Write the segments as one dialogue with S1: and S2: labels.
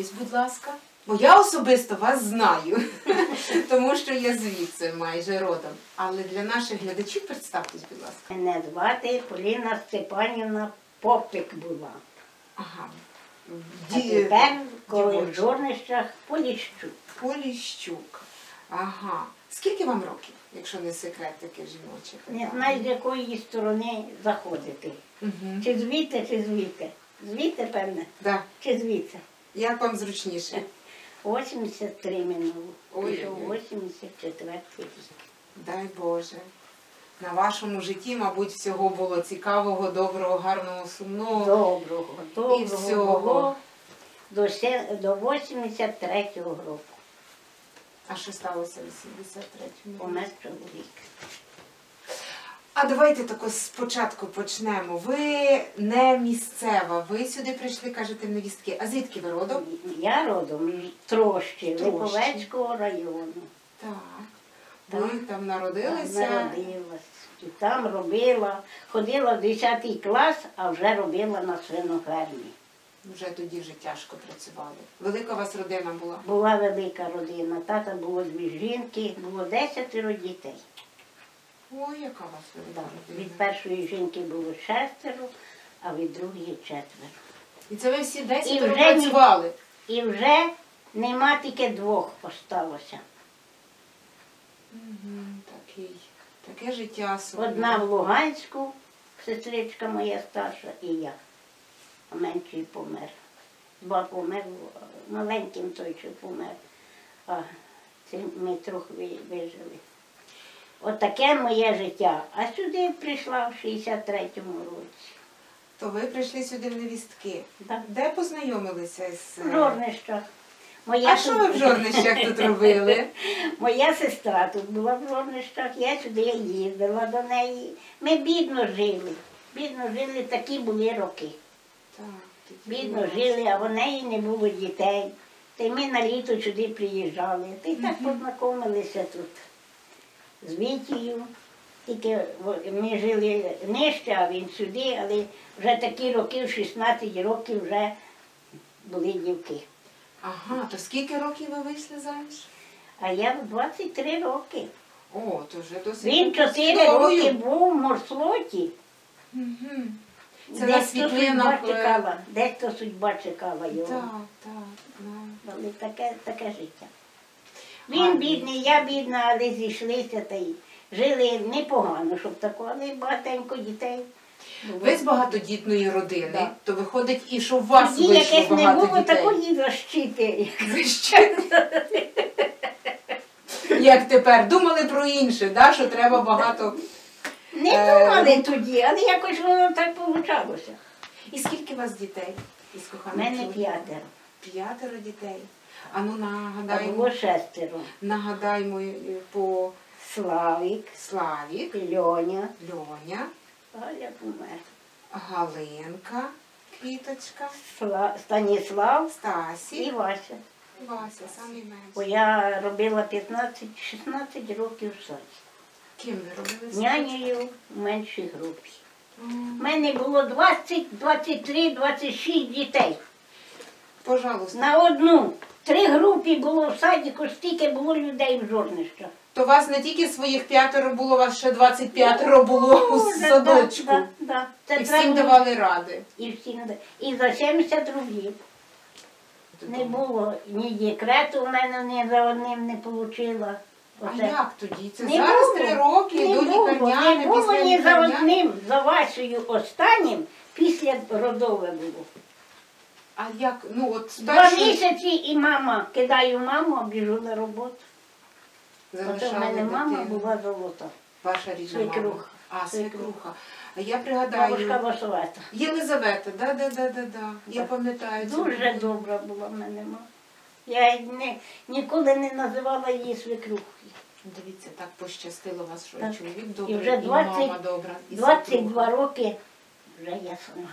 S1: представтесь, будь ласка. Бо я особисто вас знаю, тому що я звідси майже родом. Але для наших глядачів представтесь, будь ласка.
S2: Мене звати Поліна Степанівна Попик була.
S1: Ага.
S2: А тепер, коли в Жорнищах, Поліщук.
S1: Поліщук. Ага. Скільки вам років, якщо не секрет таке жіноче?
S2: Не знаю, з якої сторони заходити.
S1: Угу.
S2: Чи звідти, чи звідти. Звідти, певне?
S1: Да.
S2: Чи звідси?
S1: Як вам зручніше?
S2: 83 минуло.
S1: Ой,
S2: Пішов
S1: ой.
S2: 84 рік.
S1: Дай Боже. На вашому житті, мабуть, всього було цікавого, доброго, гарного, сумного.
S2: Доброго
S1: всього.
S2: було до 83-го року.
S1: А що сталося в 83-му?
S2: Помер чоловік.
S1: А давайте тако спочатку почнемо. Ви не місцева, ви сюди прийшли, кажете, в невістки. А звідки ви родом?
S2: Я родом з Трощі,
S1: Трощі.
S2: Липовецького району.
S1: Так.
S2: Так.
S1: Ви там народилися?
S2: Народилась. І там робила, ходила в 10 клас, а вже робила на свинофермі.
S1: Вже тоді вже тяжко працювали. Велика у вас родина була?
S2: Була велика родина, тата було 2 жінки, було 10 дітей.
S1: Ой, яка у вас велика
S2: Так.
S1: родина.
S2: Від першої жінки було 6, а від другої 4.
S1: І це ви всі 10
S2: І вже
S1: працювали?
S2: І вже нема тільки 2 осталося.
S1: Угу, таке життя собі.
S2: Одна в Луганську, сестричка моя старша, і я. А менший помер. 2 помер, маленьким той, що помер. А ми трохи вижили. Отаке моє життя. А сюди прийшла в 63-му році.
S1: То ви прийшли сюди в невістки.
S2: Так.
S1: Де познайомилися з...
S2: В Жорнищах.
S1: А що ви в Жорнищах тут робили?
S2: Моя сестра тут була в Жорнищах, я сюди їздила до неї. Ми бідно жили. Бідно жили, такі були роки.
S1: Так, такі
S2: Бідно
S1: були.
S2: жили, а в неї не було дітей. Та й ми на літо сюди приїжджали. Та й так познайомилися тут з Вітією. Тільки ми жили нижче, а він сюди, але вже такі роки, в 16 років вже були дівки.
S1: Ага, то скільки років ви вийшли заміж?
S2: А я в 23 роки.
S1: О, то вже досить...
S2: Він 4
S1: вдовою.
S2: роки був в морслоті.
S1: Мгм. Це на
S2: Десь то
S1: світлинах...
S2: судьба чекала, десь то судьба чекала його.
S1: Так.
S2: Але таке життя. Він бідний, я бідна, але зійшлися та й жили непогано, щоб такого, але багатенько дітей.
S1: Ви з багатодітної родини,
S2: Да.
S1: то виходить і що у вас
S2: Тоді
S1: вийшло
S2: якесь не
S1: багато
S2: було
S1: дітей.
S2: такої защити.
S1: Як тепер? Думали про інше, да? Що треба багато...
S2: Не думали тоді, але якось воно так вийшло.
S1: І скільки у вас дітей із
S2: У
S1: коханим
S2: мене
S1: чоловіком?
S2: 5.
S1: 5 дітей. А ну
S2: А було 6.
S1: нагадаймо по
S2: Славік,
S1: Славік,
S2: Льоня,
S1: Льоня,
S2: Галя помер.
S1: Галинка, Квіточка,
S2: Станіслав і
S1: Стасі,
S2: Вася.
S1: Вася, самі
S2: Бо
S1: менші.
S2: я робила 15-16 років в саді.
S1: Ким ви робили?
S2: Нянею в меншій групі. У
S1: М,
S2: мене було 20, 23, 26 дітей.
S1: Пожалуйста.
S2: На одну. 3 групи було в садіку, стільки було людей в Жорнищах.
S1: То вас не тільки своїх 5 було, у вас ще 25 було у садочку.
S2: Да.
S1: І всім давали ради.
S2: І за 70 рублів. Не було ні декрету в мене ні за одним не отримала.
S1: А як тоді? Це
S2: Не
S1: зараз
S2: було.
S1: 3 роки,
S2: Не
S1: до
S2: було,
S1: лікарняни,
S2: не було
S1: після
S2: ні за
S1: лікарняни.
S2: одним, за Васею останнім, після родове було.
S1: А як, ну от
S2: 2
S1: перший
S2: місяці і мама, кидаю маму, а біжу на роботу. Оце в
S1: залишали
S2: мене мама
S1: дитину.
S2: була золота.
S1: Ваша рідна мама.
S2: Свекруха.
S1: А, свекруха. А я
S2: Бабушка
S1: пригадаю,
S2: Васовета.
S1: Єлизавета, да. Я
S2: Так.
S1: пам'ятаю. цю
S2: Дуже
S1: людину.
S2: добра була в мене мама. Я ніколи не називала її свекрухою.
S1: Дивіться, так пощастило вас, що
S2: Так.
S1: і чоловік
S2: І
S1: добрий,
S2: вже
S1: і мама добра, і
S2: 22
S1: свекруха.
S2: роки вже я сама.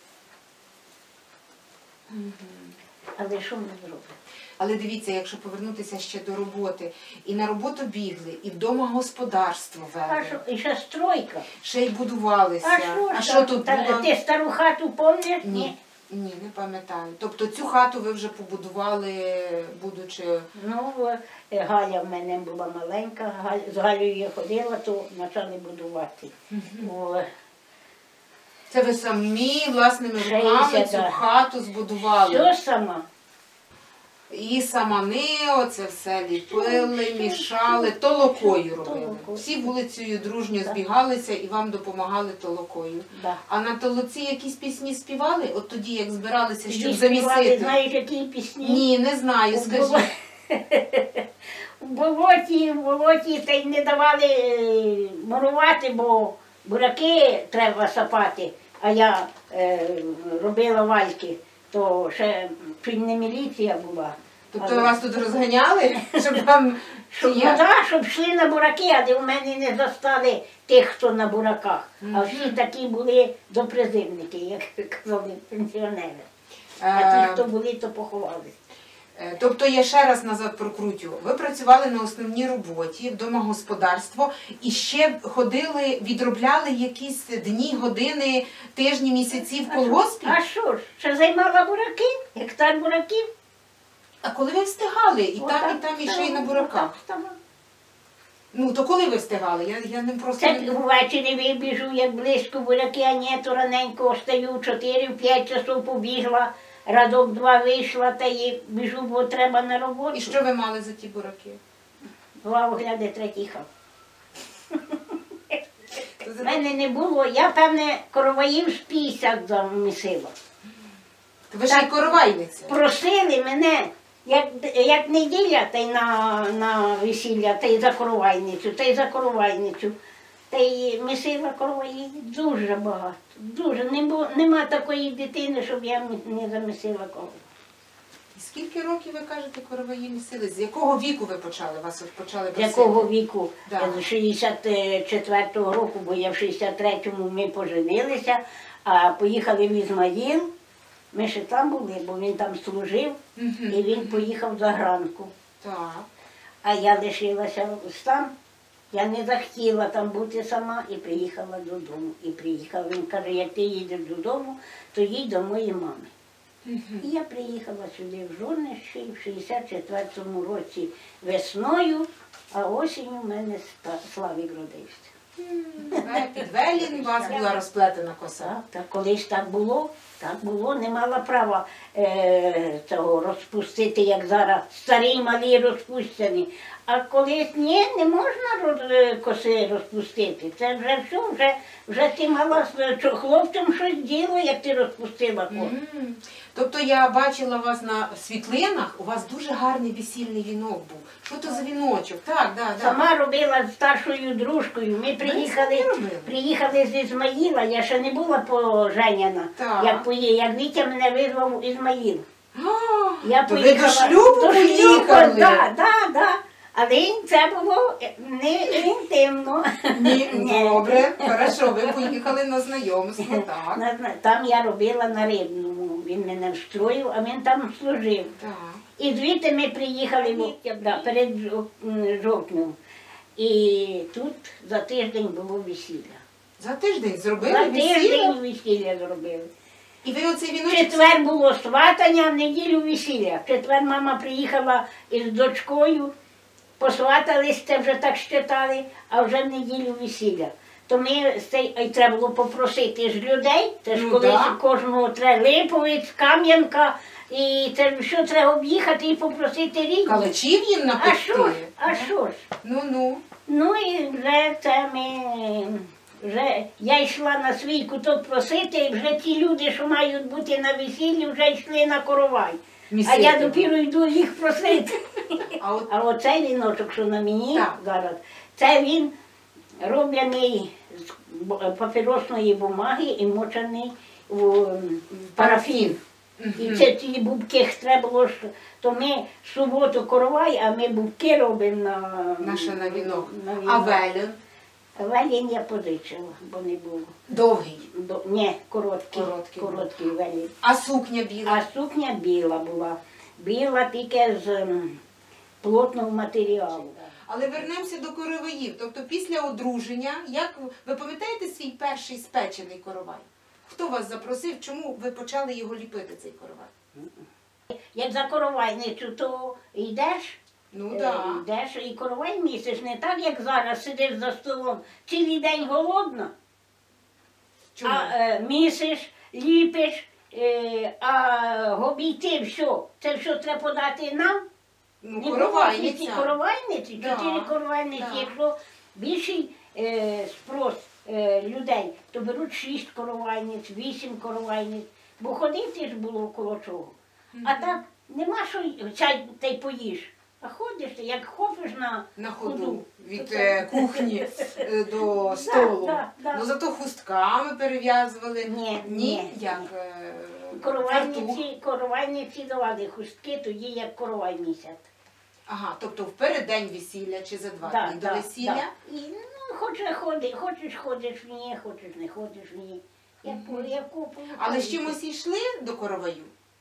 S1: Мгм.
S2: Але що ми зробимо?
S1: Але дивіться, якщо повернутися ще до роботи, і на роботу бігли, і вдома господарство
S2: А
S1: вели,
S2: що, і ще стройка.
S1: ще й будувалися.
S2: А що
S1: що
S2: ж
S1: тут
S2: там?
S1: було?
S2: Ти стару хату пам'ятаєш?
S1: Ні. Ні, не пам'ятаю. Тобто цю хату ви вже побудували, будучи...
S2: Ну, Галя в мене була маленька, з Галею я ходила, то почали будувати. О,
S1: Це ви самі власними руками
S2: 60,
S1: цю
S2: да.
S1: хату збудували?
S2: Все сама.
S1: І самани оце все ліпили, мішали, толокою робили.
S2: Толокою.
S1: Всі вулицею дружньо збігалися і вам допомагали толокою.
S2: Да.
S1: А на толоці якісь пісні співали? От тоді, як збиралися, щоб
S2: Тоді співали,
S1: замісити?
S2: знаєш, які пісні?
S1: Ні, не знаю, скажіть.
S2: В болоті та й не давали мурувати, бо бураки треба сапати, а я робила вальки, то ще чуть не міліція була.
S1: Тобто вас тут розганяли, щоб вам...
S2: Щоб,
S1: Як?
S2: щоб йшли на бураки, але в мене не застали тих, хто на бураках. А всі такі були допризивники, як казали пенсіонери. А ті, хто були, то поховались.
S1: Тобто я ще раз назад прокрутю. Ви працювали на основній роботі, в домогосподарство, і ще ходили, відробляли якісь дні, години, тижні, місяці в колгоспі?
S2: А що ж, ще займала бураки, гектар бураків.
S1: А коли ви встигали? І там, і ще й на бураках. Ну, то коли ви встигали? Я не просто...
S2: Це ввечері вибіжу, як близько буряки, а ні, то раненько встаю, 4-5 часов побігла, разок 2 вийшла та й біжу, бо треба на роботу.
S1: І що ви мали за ті бураки?
S2: 2 огляди, 3 хав. В мене не було, я, певне, короваїв з 50 замісила.
S1: Ви ж і коровайниця.
S2: Просили мене, як неділя, та й на весілля, та й за коровайницю, та й за коровайницю. Та й місила короваї дуже багато, дуже. Нема такої дитини, щоб я не замісила корову.
S1: І скільки років, ви кажете, короваї місили? З якого віку ви почали? Вас от почали
S2: З
S1: просити?
S2: якого віку?
S1: Да.
S2: З 64-го року, бо я в 63-му ми поженилися, а поїхали в Ізмаїл. Ми ще там були, бо він там служив, і він поїхав за гранку.
S1: Так.
S2: А я лишилася там. Я не захотіла там бути сама і приїхала додому. І приїхала. Він каже, як ти їдеш додому, то їдь до моєї мами. І я приїхала сюди в Жорнищі в 64-му році весною, а осінню в мене Славік родився.
S1: Під Велін у вас була розплетена коса.
S2: Так, колись так було, не мала права цього розпустити, як зараз старі малі розпущені. А колись ні, не можна коси розпустити. Це вже все, вже ти мала хлопцям щось діло, як ти розпустила косу.
S1: Тобто я бачила вас на світлинах, у вас дуже гарний весільний вінок був. Що то за віночок? Так, да.
S2: Сама робила з старшою дружкою. Ми приїхали з Ізмаїла, я ще не була поженяна,
S1: Так.
S2: як Вітя мене визвав у Ізмаїл. Я
S1: то ви до шлюбу поїхали?
S2: Так. Але це було не інтимно.
S1: Добре, хорошо, ви поїхали на знайомство, так.
S2: Там я робила на Рибному. Він мене встроїв, а він там служив.
S1: Так.
S2: І звідти ми приїхали перед жовтнем. І тут за тиждень було весілля.
S1: За тиждень зробили
S2: За
S1: весілля?
S2: тиждень весілля зробили.
S1: І ви оцей
S2: В
S1: віночок...
S2: четвер було сватання, в неділю весілля. В четвер мама приїхала із дочкою, посватались, це вже так считали, а вже в неділю весілля. То ми і треба було попросити ж людей, це ж колись кожного треба Липовець, Кам'янка, і це що треба об'їхати і попросити рідних.
S1: Калачів їм напекти?
S2: А що ж?
S1: Ну.
S2: Ну і вже це я йшла на свій куток просити, і вже ті люди, що мають бути на весіллі, вже йшли на коровай. А я допіру йду їх просити. А оцей віночок, що на мені зараз, це він роблений з папіросної бумаги і мочений в парафін. І це ці бубки треба було, то ми в суботу коровай, а ми бубки робимо
S1: на вінок. А велін?
S2: Велін я позичила, бо не було.
S1: Довгий?
S2: Ні, короткий велін.
S1: А сукня біла?
S2: А сукня біла була. Біла тільки з плотного матеріалу.
S1: Але вернемося до короваїв. Тобто після одруження, як ви пам'ятаєте свій перший спечений коровай? Хто вас запросив? Чому ви почали його ліпити, цей коровай?
S2: Як за коровайницю, то йдеш,
S1: Ну так.
S2: йдеш і коровай місиш, не так, як зараз сидиш за столом, цілий день голодна,
S1: Чому?
S2: а місиш, ліпиш, а обійти що? Це що треба подати нам?
S1: Ну,
S2: Не
S1: коровайниця.
S2: ці коровайниці,
S1: Да,
S2: 4 коровайниці,
S1: да.
S2: якщо більший спрос людей, то беруть 6 коровайниць, 8 коровайниць, бо ходити ж було коло чого. А так нема що чай та й поїш, а ходиш, як хопиш
S1: На ходу від
S2: то так.
S1: кухні до столу.
S2: да.
S1: Ну зато хустками перев'язували.
S2: Ні.
S1: Як
S2: Коровайниці давали хустки, тоді як коровай місяць.
S1: Ага, тобто в переддень весілля чи за 2 дні до весілля?
S2: І, ну, хочеш ходиш в ній, хочеш не ходиш в ній.
S1: Але з чимось йшли до короваю?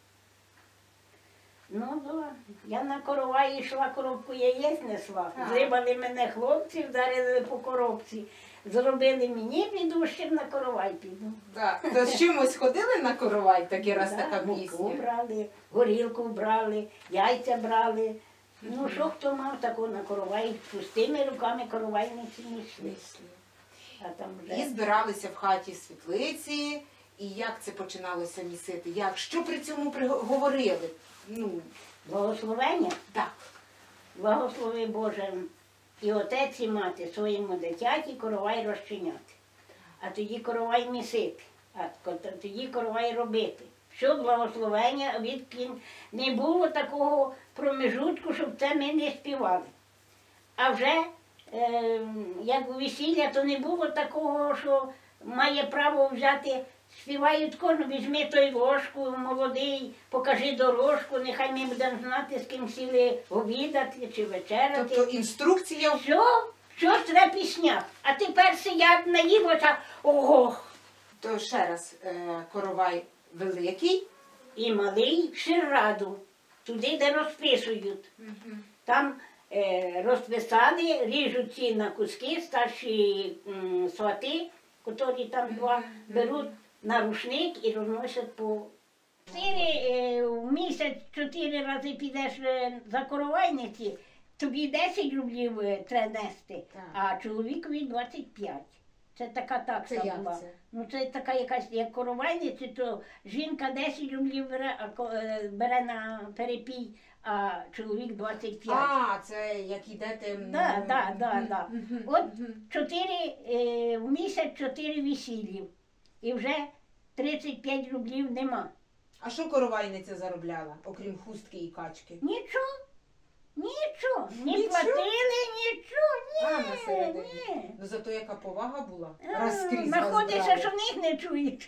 S2: Ну, да. Я на коровай йшла, коробку яєць несла.
S1: Так.
S2: Зрибали мене хлопці, вдарили по коробці. Зробили мені піду, ще на коровай піду.
S1: Так. То з чимось ходили на коровай, такий раз
S2: Да,
S1: така
S2: муку
S1: пісня?
S2: брали, горілку брали, яйця брали. Ну, що хто мав таку на коровай, пустими руками коровайниці не йшли. А там
S1: І
S2: вже...
S1: збиралися в хаті світлиці, і як це починалося місити? Як? Що при цьому говорили? Ну,
S2: Благословення,
S1: так.
S2: благослови Боже, і отець, і мати своєму дитяті коровай розчиняти. А тоді коровай місити, тоді коровай робити. Що благословення, відкінь не було такого промежутку, щоб це ми не співали. А вже як у весілля, то не було такого, що має право взяти, співають кожен, візьми той ложку, молодий, покажи дорожку, нехай ми будемо знати, з ким сіли обідати чи вечеряти.
S1: Тобто інструкція...
S2: Що треба пісня? А тепер сидять наїлося, ого!
S1: То ще раз, коровай великий.
S2: І малий в Ширраду, туди, де розписують. Там розписали, ріжуть ці на куски, старші свати, котрі там два, беруть на рушник і розносять по... В місяць 4 рази підеш за коровайниці, тобі 10 рублів треба нести,
S1: Так.
S2: а чоловікові 25. Це така такса
S1: Це як
S2: була.
S1: це?
S2: Ну це така якась, як коровайниці, то жінка 10 рублів бере на перепій, а чоловік 25.
S1: А, це як йдете...
S2: Да. От 4, в місяць 4 весіллів. І вже 35 рублів нема.
S1: А що коровайниця заробляла, окрім хустки і качки?
S2: Нічого. Не
S1: Нічого?
S2: платили, нічого.
S1: А, на середині.
S2: Ні.
S1: Ну зато яка повага була. Раз скрізь вас
S2: Знаходишся,
S1: брали.
S2: що них не чують.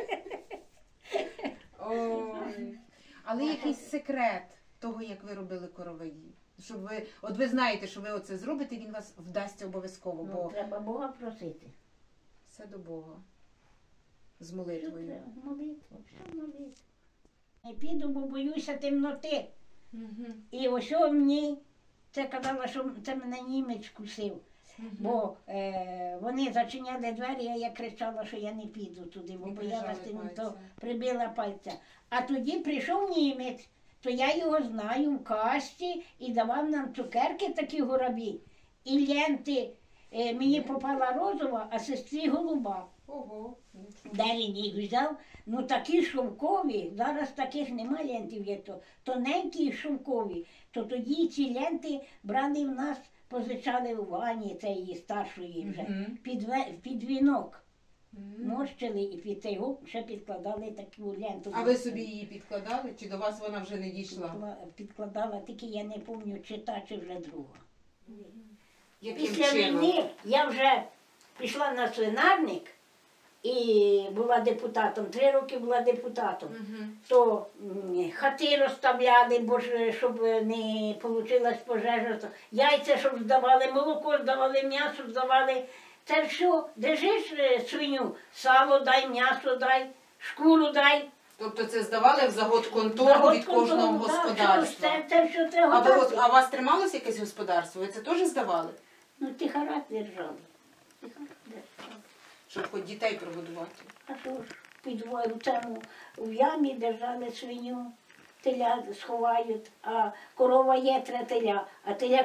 S1: Ой. Але якийсь секрет того, як ви робили короваї. Щоб ви, от ви знаєте, що ви оце зробите, він вас вдасться обов'язково,
S2: Ну,
S1: бо
S2: треба Бога просити.
S1: все до Бога. З
S2: Що
S1: молитвою.
S2: треба? Молитва, що молитва. Не піду, бо боюся темноти. І ось мені, це казала, що це мене німець кусив. Бо вони зачиняли двері, а я кричала, що я не піду туди, бо
S1: І
S2: боялася,
S1: прижали
S2: то
S1: пальця.
S2: прибила пальця. А тоді прийшов німець, то я його знаю в касті і давав нам цукерки такі горобі. І ленти мені попала розова, а сестрі голуба.
S1: Ого.
S2: Де він їх взяв? Ну такі шовкові, зараз таких нема лентів, є то тоненькі і шовкові. То тоді ці ленти брали в нас, позичали у Вані, це її старшої вже, під вінок. Морщили і під цей губ ще підкладали таку ленту.
S1: А ви собі її підкладали? Чи до вас вона вже не дійшла?
S2: Підкладала, тільки я не пам'ятаю, чи та, чи вже друга.
S1: Яким
S2: Після
S1: чином?
S2: війни я вже пішла на свинарник і була депутатом, 3 роки була депутатом. То хати розставляли, бо ж, щоб не вийшла пожежа, то яйця, щоб здавали, молоко здавали, м'ясо здавали. Це що, держиш свиню, сало дай, м'ясо дай, шкуру дай.
S1: Тобто це здавали в заготконтору від кожного господарства?
S2: Це що треба готувати.
S1: А у вас трималося якесь господарство? Ви це теж здавали?
S2: Ну, тихарат держали. Тихарат держали.
S1: Щоб хоч дітей прогодувати?
S2: А що ж? в ямі держали свиню, теля сховають, а корова є, треба теля, а теля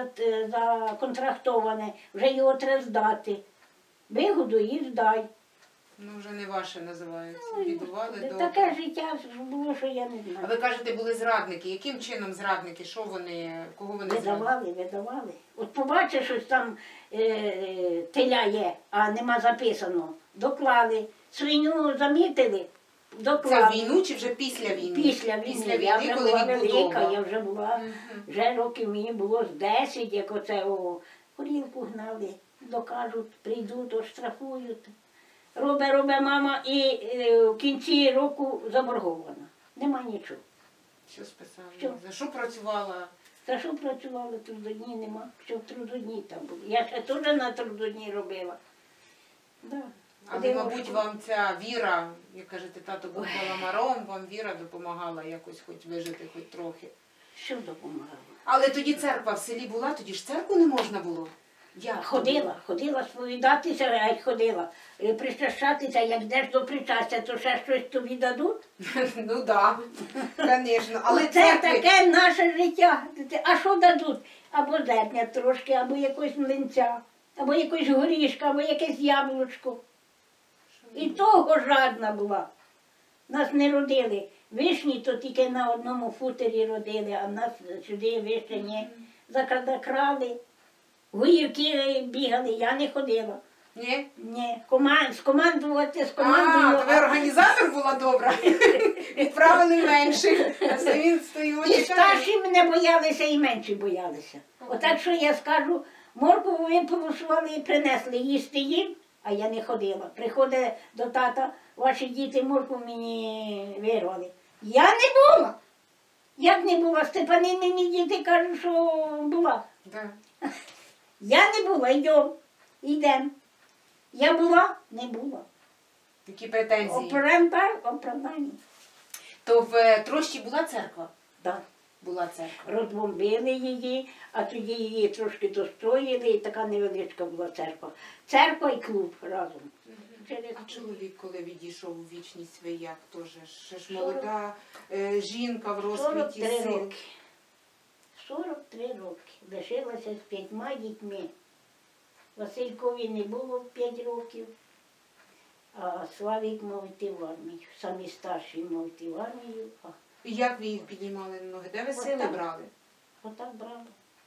S2: законтрактоване, вже його треба здати. Вигодуй і здай.
S1: Ну, вже не ваше називається. Відували до...
S2: Таке життя було, що я не
S1: А
S2: знаю.
S1: ви кажете, були зрадники. Яким чином зрадники? Що вони, кого вони зрадили?
S2: Видавали. От побачиш, що там теля є, а нема записано. Доклали. Свиню замітили, доклали.
S1: Це в війну чи вже після війни?
S2: Після війни. Я вже
S1: коли
S2: була велика,
S1: відбудова.
S2: я вже була, вже років мені було з 10, як оце горілку гнали, докажуть, прийдуть, оштрафують. Робе мама і в кінці року заборгована. Нема нічого.
S1: Що списали?
S2: Що?
S1: За що працювала?
S2: За що працювали, трудодні нема. Що в трудодні там було. Я ще теж на трудодні робила. Да.
S1: Але, мабуть, вам ця віра, як кажете, тато був паламаром, вам віра допомагала якось хоч вижити, хоч трохи.
S2: Що допомагало?
S1: Але тоді церква в селі була, тоді ж церкву не можна було. Як?
S2: Ходила сповідатися, а ходила. Причащатися, як йдеш до причастя, то ще щось тобі дадуть.
S1: Ну так, звісно. Але
S2: це таке наше життя. А що дадуть? Або зерня трошки, або якось млинця, або якось горішка, або якесь яблучко. І того жадна була. Нас не родили. Вишні то тільки на одному футері родили, а в нас сюди вище ні. Закрали. Гоївки бігали, я не ходила.
S1: Ні?
S2: Ні. Скомандувати.
S1: А, то ви організатор була добра. Відправили менших, а самі стоїли.
S2: І старші мене боялися, і менші боялися. Отак, що я скажу, морку ви полосували і принесли їсти їм, а я не ходила. Приходить до тата, ваші діти морку мені вирвали. Я не була. Як не була? Степани мені діти кажуть, що була.
S1: Да.
S2: Я не була, йдем. Я була, не була.
S1: Які претензії?
S2: Оправдання.
S1: То в Трощі була церква?
S2: Так.
S1: Була церква.
S2: Розбомбили її, а тоді її трошки достроїли, і така невеличка була церква. Церква і клуб разом.
S1: А чоловік, коли відійшов у вічність, ви як теж? Ще ж молода жінка в розквіті
S2: 43
S1: сил.
S2: роки. 43 роки. Лишилася з 5 дітьми. Василькові не було 5 років, а Славік мав йти в армію. Самі старші мав йти в армію.
S1: І як ви їх піднімали на ноги? Де ви сили
S2: Отак.
S1: брали?
S2: Отак брала.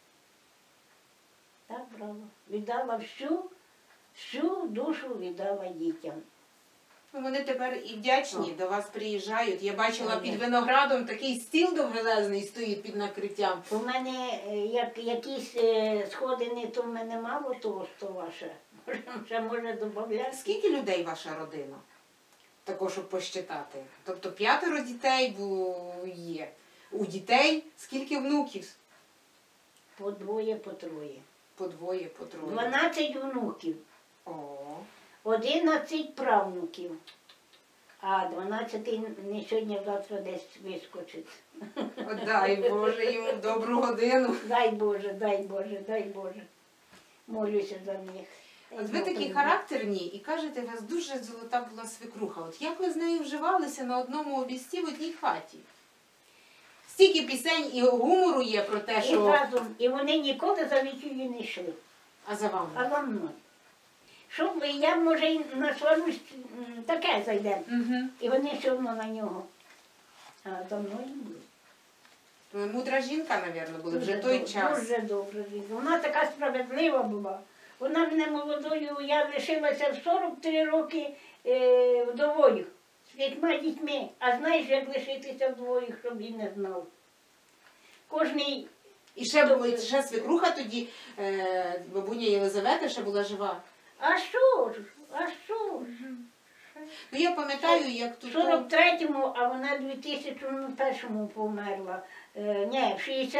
S2: Так брала. Віддала всю душу віддала дітям.
S1: Ну, вони тепер і вдячні, до вас приїжджають. Я бачила під виноградом такий стіл довгелезний стоїть під накриттям.
S2: У мене якісь сходини, то в мене мало того, що ваше. Ще може додати.
S1: Скільки людей ваша родина? Також, щоб посчитати. Тобто 5 дітей є. У дітей скільки внуків?
S2: По двоє, по троє.
S1: По двоє, по троє.
S2: 12 внуків,
S1: О,
S2: 11 правнуків, а 12 не сьогодні-завтра десь вискочить.
S1: О, дай Боже йому добру годину.
S2: Дай Боже, дай Боже, дай Боже. Молюся за них.
S1: От ви такі характерні і кажете, у вас дуже золота була свекруха. От як ви з нею вживалися на одному обісті в одній хаті? Стільки пісень і гумору є про те,
S2: І
S1: що...
S2: разом, і вони ніколи за вічою не йшли,
S1: А за вами?
S2: а за мною. Щоб я, може, і на сварусь таке зайдемо,
S1: Угу.
S2: і вони все одно на нього. А за мною були.
S1: Мудра жінка, мабуть, була вже той час.
S2: Дуже добре жінка. Вона така справедлива була. Вона мене молодою, я лишилася в 43 роки вдовою, з 5 дітьми. А знаєш, як лишитися вдвоє, щоб він не знав. Кожний...
S1: І ще свекруха тоді, бабуня Єлизавета ще була жива.
S2: А що ж? А що ж?
S1: Ну я пам'ятаю, як
S2: В
S1: тут...
S2: 43-му, а вона в 2001-му померла. Ні,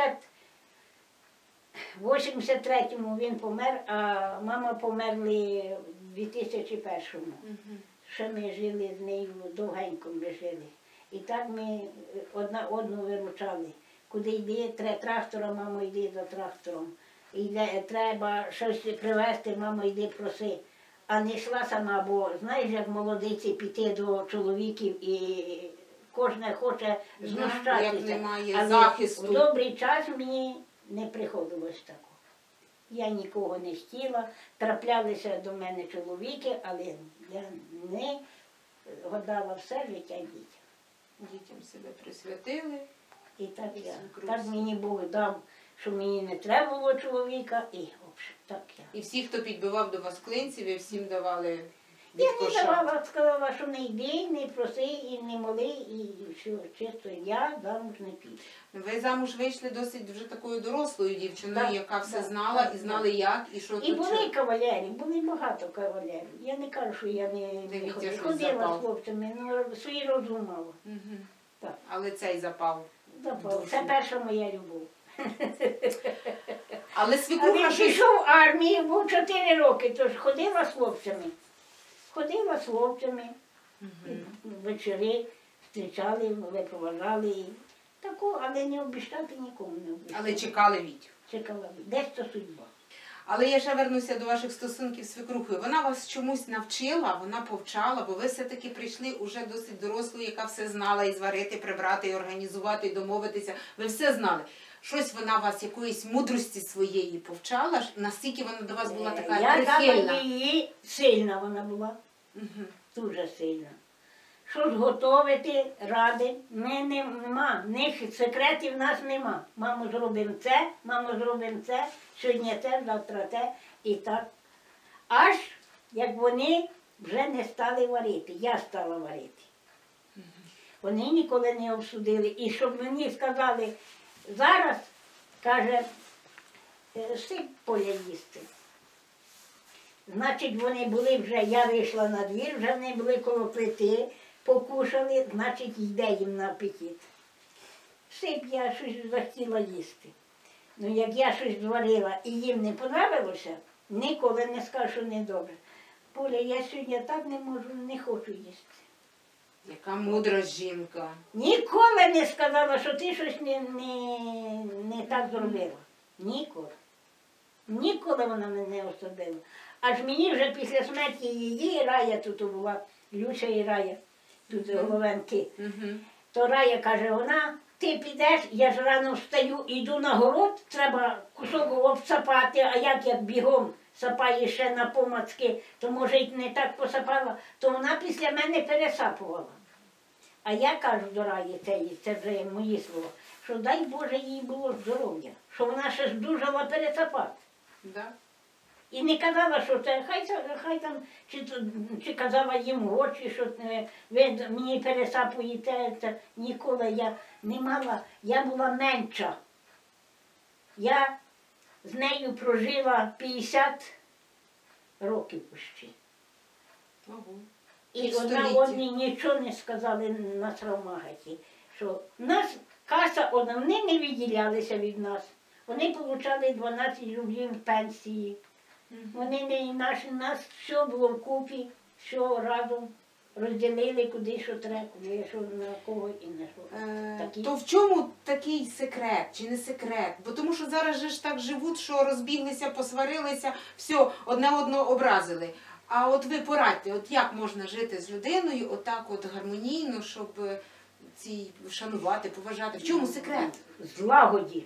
S2: в 83-му він помер, а мама померли в 2001-му. Ще ми жили з нею, довгенько ми жили. І так ми одна одну виручали. Куди йди, трактора, мамо, йди за трактором. Треба щось привезти, мамо, йди проси. а не йшла сама, бо знаєш, як молодиці піти до чоловіків і кожен хоче знущатися.
S1: Як немає
S2: Але
S1: захисту.
S2: в добрий час мені не приходилось такого. Я нікого не хотіла, траплялися до мене чоловіки, але я не гадала все життя дітям.
S1: Дітям себе присвятили.
S2: І так я.
S1: свекрусі.
S2: Так мені Бог дав, що мені не треба було чоловіка, і взагалі, так я.
S1: І всі, хто підбивав до вас клинців, ви всім давали від
S2: Я не
S1: коша.
S2: давала, сказала, що не йди, не проси і не моли, і все, чисто я замуж не піду.
S1: Ви замуж вийшли досить вже такою дорослою дівчиною,
S2: Так,
S1: яка все
S2: так,
S1: знала
S2: так,
S1: і знали як, і що
S2: І
S1: тут.
S2: були кавалери, були багато кавалерів. Я не кажу, що я не
S1: Вітя
S2: ходила.
S1: щось
S2: Ходила
S1: запав.
S2: з хлопцями, ну свій розум мала.
S1: Мгм.
S2: Так.
S1: Але цей запав.
S2: Запав.
S1: Душу.
S2: Це перша моя любов.
S1: Але
S2: А
S1: свекруха
S2: він
S1: щось...
S2: пішов в армію, був 4 роки, тож ходила з хлопцями. Ходила з хлопцями, вечори зустрічали, випроважали. І таку, але не обіщати нікому не обіщати.
S1: Але чекали Вітю.
S2: Чекала. Десь то судьба.
S1: Але я ще вернуся до ваших стосунків з свекрухою. Вона вас чомусь навчила, вона повчала, бо ви все-таки прийшли уже досить дорослою, яка все знала і зварити, прибрати, і організувати, і домовитися. Ви все знали. Щось вона вас якоїсь мудрості своєї повчала, наскільки вона до вас була така
S2: Я
S1: прихильна.
S2: дала її, сильна вона була,
S1: Мгм.
S2: дуже сильна. Щось готувати, ради, нема, них секретів в нас нема. Мамо, зробимо це, мамо, зробимо це, сьогодні це, завтра те і так. Аж як вони вже не стали варити, я стала варити. Вони ніколи не обсудили. І щоб мені сказали, зараз, каже, сип Поля їсти. Значить, вони були вже, я вийшла на двір, вже вони були коло плити, покушали, значить, йде їм на апетит. Сип, я щось захотіла їсти. Ну, як я щось зварила і їм не понравилося, ніколи не скажу, що не добре. Поля, я сьогодні так не можу, не хочу їсти.
S1: Яка мудра жінка.
S2: Ніколи не сказала, що ти щось не так зробила. Ніколи. Ніколи вона мене не осудила. Аж мені вже після смерті її, Рая тут була, Люся і Рая, тут Головенки,
S1: Мгм.
S2: то Рая каже, вона, ти підеш, я ж рано встаю, йду на город, треба кусок обсапати, а як бігом сапає ще на помацки, то може й не так посапала, то вона після мене пересапувала. А я кажу до Раї, це вже мої слова, що дай Боже їй було здоров'я, що вона ще здужала пересапати.
S1: Да?
S2: І не казала, що це, хай там, чи казала їм в очі, що ви мені пересапуєте, це ніколи я не мала, я була менша. Я з нею прожила 50 років почти.
S1: Ого.
S2: І
S1: Півстоліття.
S2: одна одній нічого не сказали на травмагаті, що в нас каса, вони не відділялися від нас. Вони отримали 12 рублів пенсії. Вони не наші, нас все було вкупі, все разом розділили, куди що треба, куди що на кого і на що. Такі.
S1: То в чому такий секрет чи не секрет? Бо тому що зараз же ж так живуть, що розбіглися, посварилися, все, одне одного образили. А от ви порадьте, от як можна жити з людиною отак от гармонійно, щоб шанувати, поважати? В чому секрет?
S2: Злагоді.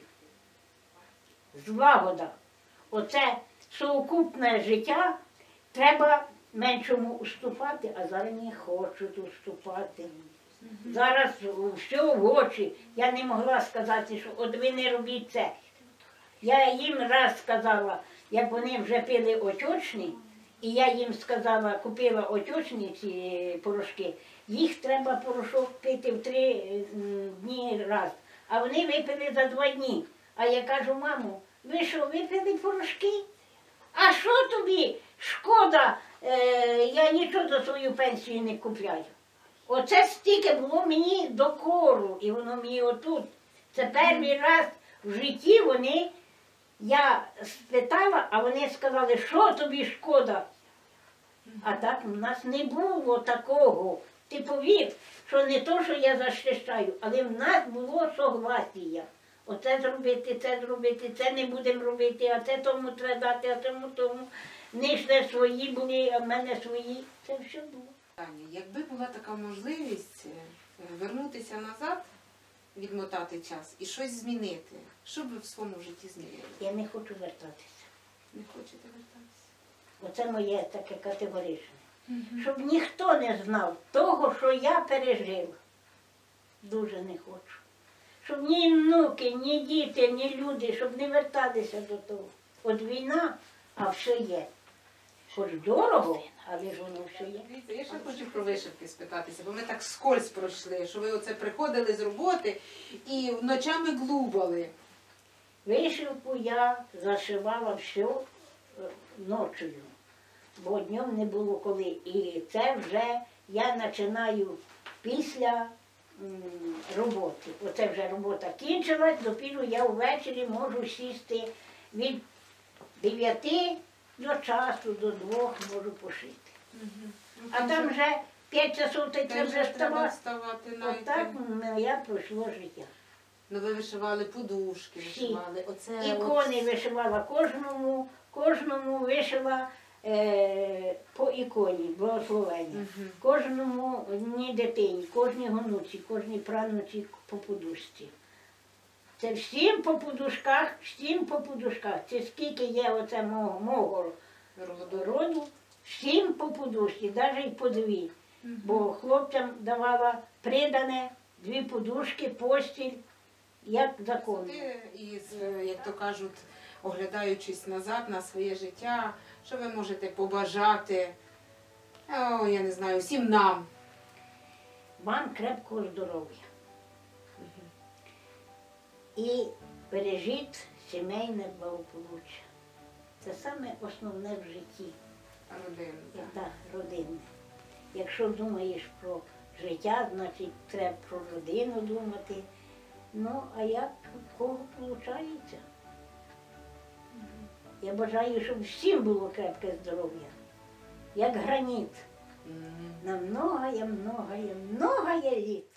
S2: Злагода. Оце сукупне життя, треба меншому уступати, а зараз не хочуть уступати. Зараз все в очі. Я не могла сказати, що от ви не робіть це. Я їм раз сказала, як вони вже пили отечні, і я їм сказала, купила отечні ці порошки, їх треба порошок пити в 3 дні раз. А вони випили за 2 дні. А я кажу, мамо, ви що, випили порошки? А що тобі? Шкода, я нічого за свою пенсію не купляю. Оце стільки було мені докору, і воно мені отут. Це перший раз в житті вони, я спитала, а вони сказали, що тобі шкода? А так у нас не було такого. Ти повір, що не то, що я захищаю, але в нас було согласія. Оце зробити, це не будемо робити, а це тому треба дати, а тому. Нижче свої були, а в мене свої. Це все було.
S1: Таня, якби була така можливість вернутися назад, відмотати час і щось змінити, що б ви в своєму житті змінили?
S2: Я не хочу вертатися.
S1: Не хочете вертатися?
S2: Оце моє таке категоричне. Щоб ніхто не знав того, що я пережив. Дуже не хочу. Щоб ні внуки, ні діти, ні люди, щоб не верталися до того. От війна, а все є. Хоч дорого, але ж воно все є.
S1: Дивіться, я ще хочу про вишивки спитатися, бо ми так скользь пройшли, що ви оце приходили з роботи і ночами глубали.
S2: Вишивку я зашивала все ночою, бо днем не було коли. І це вже я починаю після роботи. Оце вже робота кінчилась, допіру я ввечері можу сісти від 9 до часу, до 2 можу пошити. А там вже 5 часов та й треба вже
S1: треба
S2: вставати.
S1: вставати навіть.
S2: Отак моє пройшло життя.
S1: Ну ви вишивали подушки,
S2: Всі.
S1: вишивали оце.
S2: Ікони вишивала кожному вишила по іконі, благословення. Кожному одній дитині, кожній гонуці, кожній правнуці по подушці. Це всім по подушках. Це скільки є оце мого роду, всім по подушці, навіть і по 2. Бо хлопцям давала придане 2 подушки, постіль, як закон.
S1: І, як то кажуть, оглядаючись назад на своє життя, що ви можете побажати, я не знаю, всім нам.
S2: Вам крепкого здоров'я. І бережіть сімейне благополуччя. Це саме основне в житті.
S1: Родину.
S2: Так, родинне. Якщо думаєш про життя, значить треба про родину думати. Ну, а як в кого виходить? Я бажаю, щоб всім було крепке здоров'я, як граніт. На многое літ.